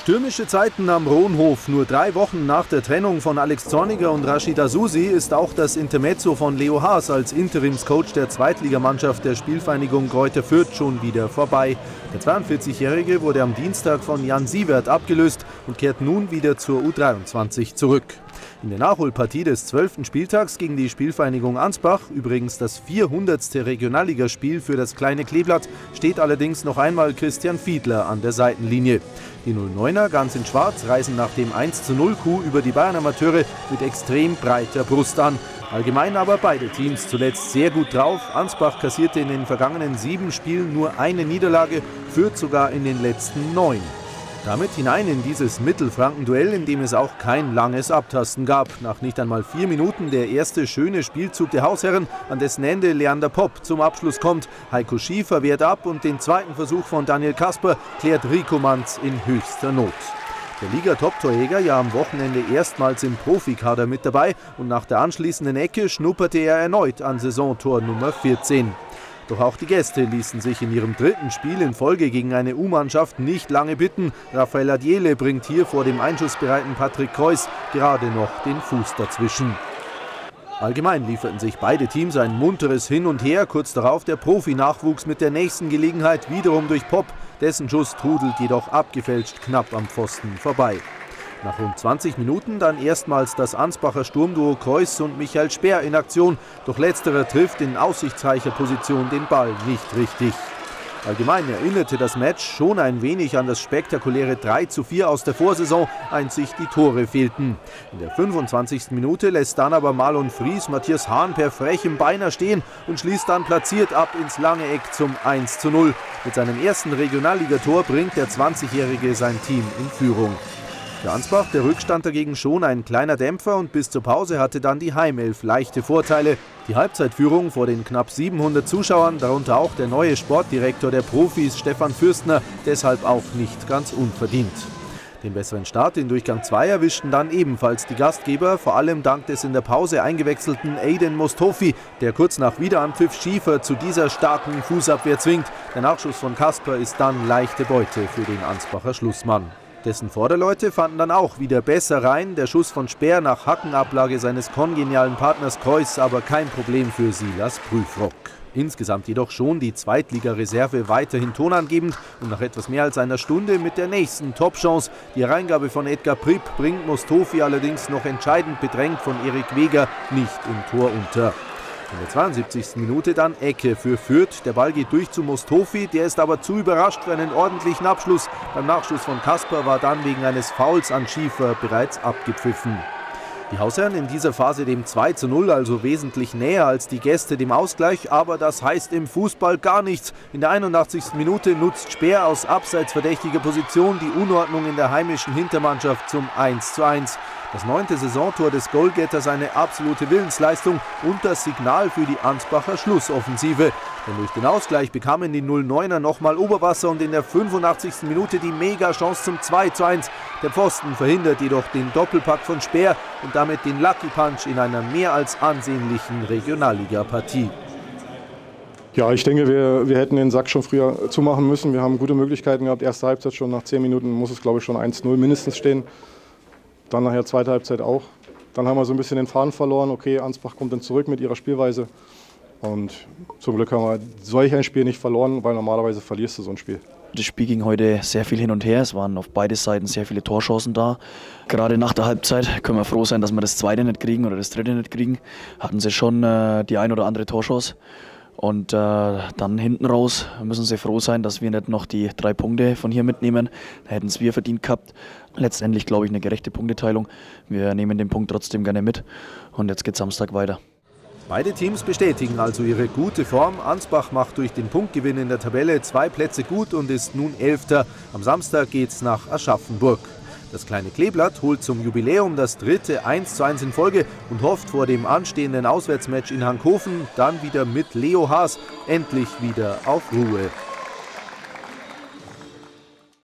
Stürmische Zeiten am Rohnhof. Nur 3 Wochen nach der Trennung von Alex Zorniger und Rashid Azusi ist auch das Intermezzo von Leo Haas als Interimscoach der Zweitligamannschaft der Spielvereinigung Greuther Fürth schon wieder vorbei. Der 42-Jährige wurde am Dienstag von Jan Siewert abgelöst und kehrt nun wieder zur U23 zurück. In der Nachholpartie des 12. Spieltags gegen die Spielvereinigung Ansbach, übrigens das 400. Regionalligaspiel für das kleine Kleeblatt, steht allerdings noch einmal Christian Fiedler an der Seitenlinie. Die 09er, ganz in Schwarz, reisen nach dem 1:0-Coup über die Bayern-Amateure mit extrem breiter Brust an. Allgemein aber beide Teams zuletzt sehr gut drauf. Ansbach kassierte in den vergangenen 7 Spielen nur eine Niederlage, Fürth sogar in den letzten 9. Damit hinein in dieses Mittelfranken-Duell, in dem es auch kein langes Abtasten gab. Nach nicht einmal 4 Minuten der erste schöne Spielzug der Hausherren, an dessen Ende Leander Popp zum Abschluss kommt. Heiko Schiefer wehrt ab und den zweiten Versuch von Daniel Kasper klärt Rico Manz in höchster Not. Der Liga-Top-Torjäger, ja am Wochenende erstmals im Profikader mit dabei, und nach der anschließenden Ecke schnupperte er erneut an Saisontor Nummer 14. Doch auch die Gäste ließen sich in ihrem 3. Spiel in Folge gegen eine U-Mannschaft nicht lange bitten. Raphael Adjele bringt hier vor dem einschussbereiten Patrick Kreuz gerade noch den Fuß dazwischen. Allgemein lieferten sich beide Teams ein munteres Hin und Her. Kurz darauf der Profi-Nachwuchs mit der nächsten Gelegenheit wiederum durch Popp. Dessen Schuss trudelt jedoch abgefälscht knapp am Pfosten vorbei. Nach rund 20 Minuten dann erstmals das Ansbacher Sturmduo Kreuz und Michael Speer in Aktion. Doch letzterer trifft in aussichtsreicher Position den Ball nicht richtig. Allgemein erinnerte das Match schon ein wenig an das spektakuläre 3:4 aus der Vorsaison, einzig die Tore fehlten. In der 25. Minute lässt dann aber Marlon Fries Matthias Hahn per frechem Beiner stehen und schließt dann platziert ab ins lange Eck zum 1:0. Mit seinem ersten Regionalligator bringt der 20-Jährige sein Team in Führung. Für Ansbach der Rückstand dagegen schon ein kleiner Dämpfer und bis zur Pause hatte dann die Heimelf leichte Vorteile. Die Halbzeitführung vor den knapp 700 Zuschauern, darunter auch der neue Sportdirektor der Profis Stefan Fürstner, deshalb auch nicht ganz unverdient. Den besseren Start in Durchgang 2 erwischten dann ebenfalls die Gastgeber, vor allem dank des in der Pause eingewechselten Aiden Mostofi, der kurz nach Wiederanpfiff Schiefer zu dieser starken Fußabwehr zwingt. Der Nachschuss von Kasper ist dann leichte Beute für den Ansbacher Schlussmann. Dessen Vorderleute fanden dann auch wieder besser rein. Der Schuss von Speer nach Hackenablage seines kongenialen Partners Kreuz aber kein Problem für Silas Prüfrock. Insgesamt jedoch schon die Zweitligareserve weiterhin tonangebend und nach etwas mehr als einer Stunde mit der nächsten Topchance. Die Hereingabe von Edgar Pripp bringt Mostofi allerdings noch entscheidend bedrängt von Erik Weger nicht im Tor unter. In der 72. Minute dann Ecke für Fürth. Der Ball geht durch zu Mostofi, der ist aber zu überrascht für einen ordentlichen Abschluss. Beim Nachschuss von Kasper war dann wegen eines Fouls an Schiefer bereits abgepfiffen. Die Hausherren in dieser Phase dem 2:0, also wesentlich näher als die Gäste dem Ausgleich, aber das heißt im Fußball gar nichts. In der 81. Minute nutzt Speer aus abseits verdächtiger Position die Unordnung in der heimischen Hintermannschaft zum 1:1. Das 9. Saisontor des Goalgetters eine absolute Willensleistung und das Signal für die Ansbacher Schlussoffensive. Denn durch den Ausgleich bekamen die 09er nochmal Oberwasser und in der 85. Minute die Mega-Chance zum 2:1. Der Pfosten verhindert jedoch den Doppelpack von Speer und damit den Lucky Punch in einer mehr als ansehnlichen Regionalliga-Partie. Ja, ich denke, wir hätten den Sack schon früher zumachen müssen. Wir haben gute Möglichkeiten gehabt. Erste Halbzeit schon nach 10 Minuten muss es, glaube ich, schon 1:0 mindestens stehen. Dann nachher zweite Halbzeit auch. Dann haben wir so ein bisschen den Faden verloren. Okay, Ansbach kommt dann zurück mit ihrer Spielweise. Und zum Glück haben wir solch ein Spiel nicht verloren, weil normalerweise verlierst du so ein Spiel. Das Spiel ging heute sehr viel hin und her. Es waren auf beide Seiten sehr viele Torchancen da. Gerade nach der Halbzeit können wir froh sein, dass wir das zweite nicht kriegen oder das dritte nicht kriegen. Hatten sie schon die ein oder andere Torchance. Und dann hinten raus müssen sie froh sein, dass wir nicht noch die 3 Punkte von hier mitnehmen. Da hätten es wir verdient gehabt. Letztendlich glaube ich eine gerechte Punkteteilung. Wir nehmen den Punkt trotzdem gerne mit. Und jetzt geht Samstag weiter. Beide Teams bestätigen also ihre gute Form. Ansbach macht durch den Punktgewinn in der Tabelle 2 Plätze gut und ist nun 11. Am Samstag geht's nach Aschaffenburg. Das kleine Kleeblatt holt zum Jubiläum das 3. 1:1 in Folge und hofft vor dem anstehenden Auswärtsmatch in Hankhofen dann wieder mit Leo Haas endlich wieder auf Ruhe.